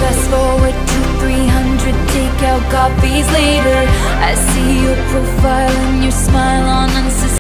Fast forward to 300 takeout copies later, I see your profile and your smile